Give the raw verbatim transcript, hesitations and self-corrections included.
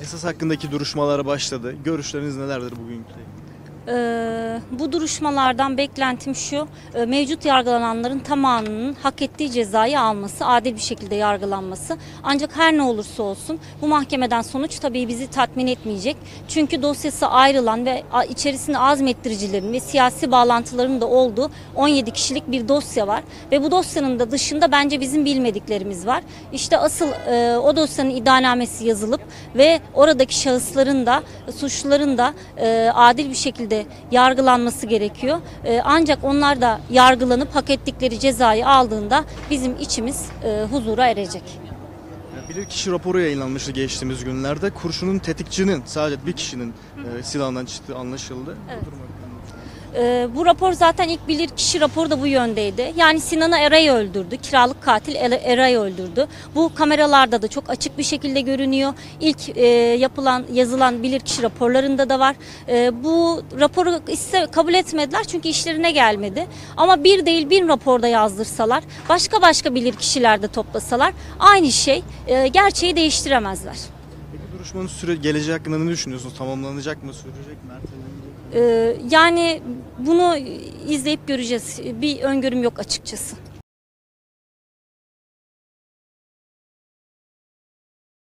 Esas hakkındaki duruşmalar başladı. Görüşleriniz nelerdir bugünkü? Ee, bu duruşmalardan beklentim şu, e, mevcut yargılananların tamamının hak ettiği cezayı alması, adil bir şekilde yargılanması. Ancak her ne olursa olsun bu mahkemeden sonuç tabii bizi tatmin etmeyecek. Çünkü dosyası ayrılan ve a- içerisinde azmettiricilerin ve siyasi bağlantıların da olduğu on yedi kişilik bir dosya var. Ve bu dosyanın da dışında bence bizim bilmediklerimiz var. İşte asıl e, o dosyanın iddianamesi yazılıp ve oradaki şahısların da suçluların da e, adil bir şekilde yargılanması gerekiyor. Ee, ancak onlar da yargılanıp hak ettikleri cezayı aldığında bizim içimiz e, huzura erecek. Bilirkişi raporu yayınlanmıştı geçtiğimiz günlerde. Kurşunun tetikçinin sadece bir kişinin e, silahından çıktığı anlaşıldı. Evet. Bu durum hakkında. Ee, bu rapor zaten ilk bilirkişi raporu da bu yöndeydi. Yani Sinan Eray'ı öldürdü. Kiralık katil Er- Eray'ı öldürdü. Bu kameralarda da çok açık bir şekilde görünüyor. İlk e, yapılan, yazılan bilirkişi raporlarında da var. E, bu raporu iste, kabul etmediler çünkü işlerine gelmedi. Ama bir değil bin raporda yazdırsalar, başka başka bilirkişiler de toplasalar aynı şey, e, gerçeği değiştiremezler. Peki duruşmanın süre geleceği hakkında ne düşünüyorsunuz? Tamamlanacak mı? Sürecek mi? Ertelenecek mi? Ee, yani bunu izleyip göreceğiz. Bir öngörüm yok açıkçası.